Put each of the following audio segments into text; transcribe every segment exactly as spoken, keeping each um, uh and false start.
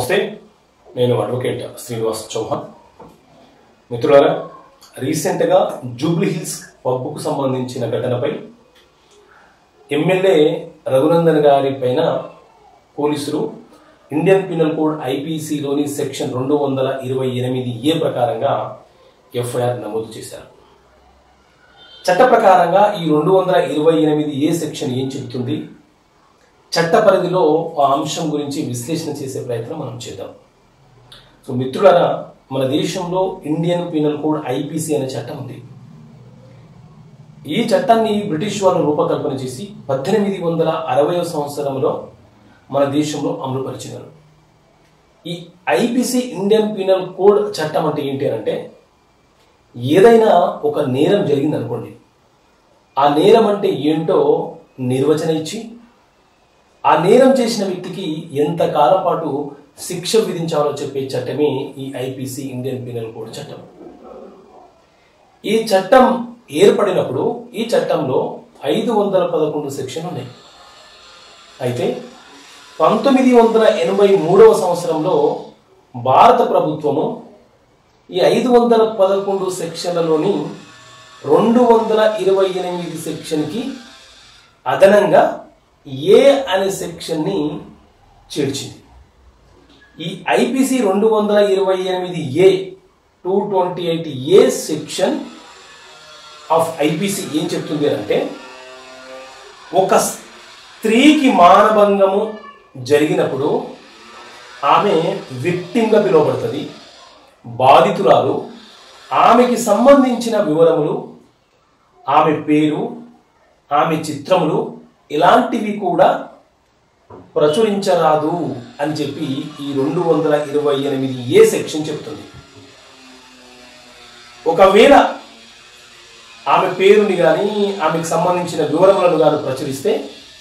నమస్తే, నేను అడ్వకేట్ శ్రీనివాస్ చౌహాన్. మిత్రులారా, రీసెంట్గా జూబ్లీ హిల్స్ పబ్కు సంబంధించిన ఘటనపై ఎమ్మెల్యే రఘునందన్ గారి పైన పోలీసులు ఇండియన్ పీనల్ కోడ్ ఐపీసీలోని సెక్షన్ రెండు వందల ఇరవై ఎనిమిది ఏ ప్రకారంగా ఎఫ్ఐఆర్ నమోదు చేశారు. చట్ట ప్రకారంగా ఈ రెండు వందల ఇరవై ఎనిమిది ఏ సెక్షన్ ఏం చెబుతుంది, చట్ట పరిధిలో ఆ అంశం గురించి విశ్లేషణ చేసే ప్రయత్నం మనం చేద్దాం. సో మిత్రులారా, మన దేశంలో ఇండియన్ పీనల్ కోడ్ ఐపీసీ అనే చట్టం ఉంది. ఈ చట్టాన్ని బ్రిటిష్ వాళ్ళు రూపకల్పన చేసి పద్దెనిమిది వందల అరవై సంవత్సరంలో మన దేశంలో అమలుపరిచినారు. ఈ ఐపీసీ ఇండియన్ పీనల్ కోడ్ చట్టం అంటే ఏంటి అంటే, ఏదైనా ఒక నేరం జరిగింది అనుకోండి, ఆ నేరం అంటే ఏంటో నిర్వచన ఇచ్చి ఆ నేరం చేసిన వ్యక్తికి ఎంత కాలం పాటు శిక్ష విధించాలో చెప్పే చట్టమే ఈ ఐపీసీ ఇండియన్ పీనల్ కోడ్ చట్టం. ఈ చట్టం ఏర్పడినప్పుడు ఈ చట్టంలో ఐదు వందల పదకొండు సెక్షన్ ఉన్నాయి. అయితే పంతొమ్మిది వందల ఎనభై మూడవ సంవత్సరంలో భారత ప్రభుత్వము ఈ ఐదు వందల పదకొండు సెక్షన్లలోని రెండు వందల ఇరవై ఎనిమిది సెక్షన్కి అదనంగా ఏ అనే సెక్షన్ని చేర్చింది. ఈ ఐపీసీ రెండు వందల ఇరవై ఎనిమిది A two twenty eight A section of IPC ఏం చెప్తుంది అంటే, ఒక స్త్రీకి మానభంగము జరిగినప్పుడు ఆమె విక్టిమ్గా పిలువబడుతుంది. బాధితురాలు, ఆమెకి సంబంధించిన వివరములు, ఆమె పేరు, ఆమె చిత్రములు ఇలాంటివి కూడా ప్రచురించరాదు అని చెప్పి ఈ రెండు వందల ఇరవై ఎనిమిది ఏ సెక్షన్ చెప్తుంది. ఒకవేళ ఆమె పేరుని కానీ ఆమెకు సంబంధించిన వివరములను కానీ ప్రచురిస్తే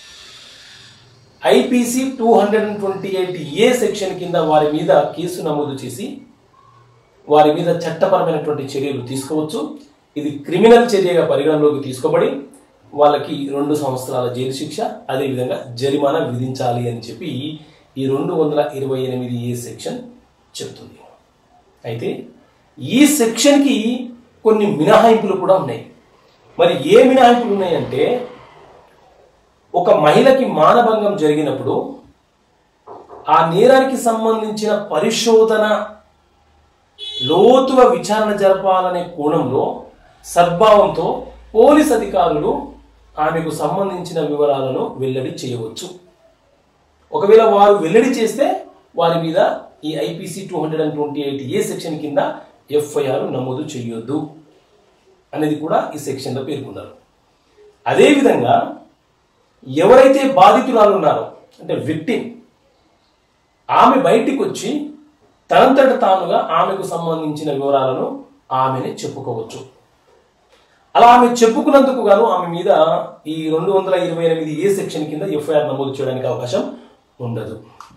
IPC two hundred and twenty eight A section కింద వారి మీద కేసు నమోదు చేసి వారి మీద చట్టపరమైనటువంటి చర్యలు తీసుకోవచ్చు. ఇది క్రిమినల్ చర్యగా పరిగణలోకి తీసుకోబడి వాళ్ళకి రెండు సంవత్సరాల జైలు శిక్ష, అదేవిధంగా జరిమానా విధించాలి అని చెప్పి ఈ రెండు వందల ఇరవై ఎనిమిది ఏ సెక్షన్ చెప్తుంది. అయితే ఈ సెక్షన్కి కొన్ని మినహాయింపులు కూడా ఉన్నాయి. మరి ఏ మినహాయింపులు ఉన్నాయంటే, ఒక మహిళకి మానభంగం జరిగినప్పుడు ఆ నేరానికి సంబంధించిన పరిశోధన లోతుగా విచారణ జరపాలనే కోణంలో సద్భావంతో పోలీస్ అధికారులు ఆమెకు సంబంధించిన వివరాలను వెల్లడి చేయవచ్చు. ఒకవేళ వారు వెల్లడి చేస్తే వారి మీద ఈ IPC two hundred and twenty eight A section కింద ఎఫ్ఐఆర్ నమోదు చేయొద్దు అనేది కూడా ఈ సెక్షన్లో పేర్కొన్నారు. అదేవిధంగా ఎవరైతే బాధితురాలు ఉన్నారో అంటే విక్టిమ్, ఆమె బయటికి వచ్చి తనంతట తానుగా ఆమెకు సంబంధించిన వివరాలను ఆమెనే చెప్పుకోవచ్చు. అలా ఆమె చెప్పుకున్నందుకు గాను ఆమె మీద ఈ రెండు వందల ఇరవై ఎనిమిది ఏ సెక్షన్ కింద ఎఫ్ఐఆర్ నమోదు చేయడానికి అవకాశం ఉండదు.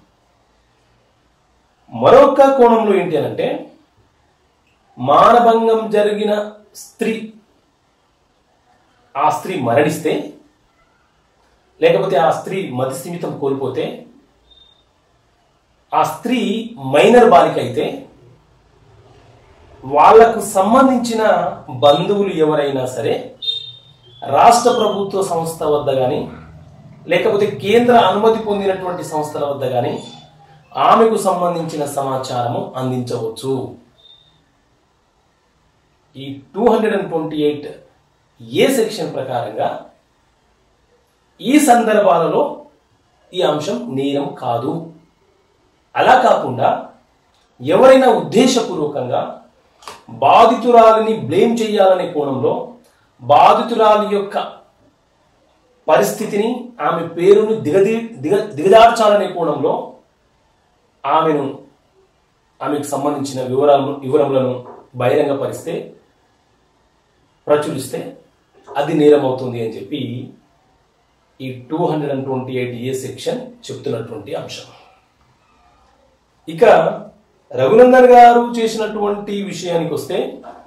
మరొక కోణంలో ఏంటి అంటే, మానభంగం జరిగిన స్త్రీ ఆ స్త్రీ మరణిస్తే, లేకపోతే ఆ స్త్రీ మతి స్థిమితం కోల్పోతే, ఆ స్త్రీ మైనర్ బాలిక అయితే వాళ్లకు సంబంధించిన బంధువులు ఎవరైనా సరే రాష్ట్ర ప్రభుత్వ సంస్థ వద్ద కానీ లేకపోతే కేంద్ర అనుమతి పొందినటువంటి సంస్థల వద్ద కానీ ఆమెకు సంబంధించిన సమాచారము అందించవచ్చు. ఈ two hundred and twenty eight A section ప్రకారంగా ఈ సందర్భాలలో ఈ అంశం నేరం కాదు. అలా కాకుండా ఎవరైనా ఉద్దేశపూర్వకంగా బాధితురాలిని బ్లేమ్ చేయాలనే కోణంలో బాధితురాలి యొక్క పరిస్థితిని, ఆమె పేరును దిగది దిగ దిగజార్చాలనే కోణంలో ఆమెను ఆమెకు సంబంధించిన వివరాలను వివరములను బహిరంగపరిస్తే, ప్రచురిస్తే అది నేరం అవుతుంది అని చెప్పి ఈ two hundred and twenty eight A section చెప్తున్నటువంటి అంశం. ఇక రఘునందన్ గారు చేసినటువంటి విషయానికి వస్తే,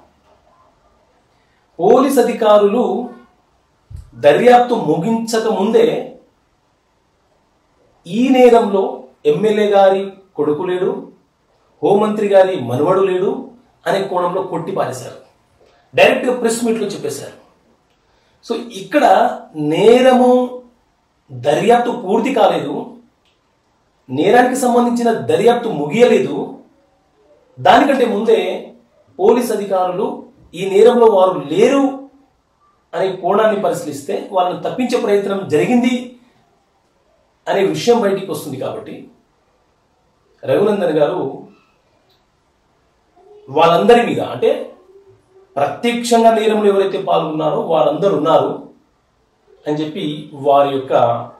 పోలీస్ అధికారులు దర్యాప్తు ముగించక ముందే ఈ నేరంలో ఎమ్మెల్యే గారి కొడుకు లేడు, హోంమంత్రి గారి మనవడు లేడు అనే కోణంలో కొట్టి పారేశారు. డైరెక్ట్గా ప్రెస్ మీట్లో చెప్పేశారు. సో ఇక్కడ నేరము దర్యాప్తు పూర్తి కాలేదు, నేరానికి సంబంధించిన దర్యాప్తు ముగియలేదు. దానికంటే ముందే పోలీస్ అధికారులు ఈ నేరంలో వారు లేరు అనే కోణాన్ని పరిశీలిస్తే వాళ్ళని తప్పించే ప్రయత్నం జరిగింది అనే విషయం బయటికి వస్తుంది. కాబట్టి రఘునందన్ గారు వాళ్ళందరి మీద, అంటే ప్రత్యక్షంగా నేరంలో ఎవరైతే పాల్గొన్నారో వారందరూ ఉన్నారు అని చెప్పి వారి యొక్క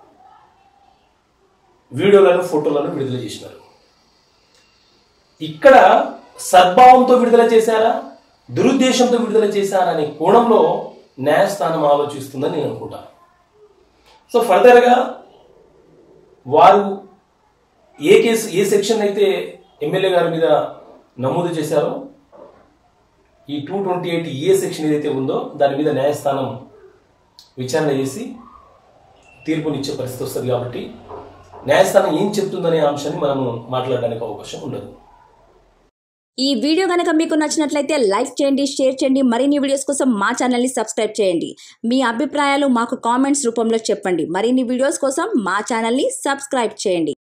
వీడియోలను ఫోటోలను విడుదల చేసినారు. ఇక్కడ సద్భావంతో విడుదల చేశారా, దురుద్దేశంతో విడుదల చేశారా అనే కోణంలో న్యాయస్థానం ఆలోచిస్తుందని నేను అనుకుంటాను. సో ఫర్దర్గా వారు ఏ కేసు ఏ సెక్షన్ అయితే ఎమ్మెల్యే గారి మీద నమోదు చేశారో, ఈ two twenty eight A section ఏదైతే ఉందో దాని మీద న్యాయస్థానం విచారణ చేసి తీర్పునిచ్చే పరిస్థితి వస్తుంది. కాబట్టి న్యాయస్థానం ఏం చెప్తుందనే అంశాన్ని మనము మాట్లాడడానికి అవకాశం ఉండదు. ఈ వీడియో కనుక మీకు నచ్చినట్లయితే లైక్ చేయండి, షేర్ చేయండి. మరిన్ని వీడియోస్ కోసం మా ఛానల్ని సబ్స్క్రైబ్ చేయండి. మీ అభిప్రాయాలు మాకు కామెంట్స్ రూపంలో చెప్పండి. మరిన్ని వీడియోస్ కోసం మా ఛానల్ని సబ్స్క్రైబ్ చేయండి.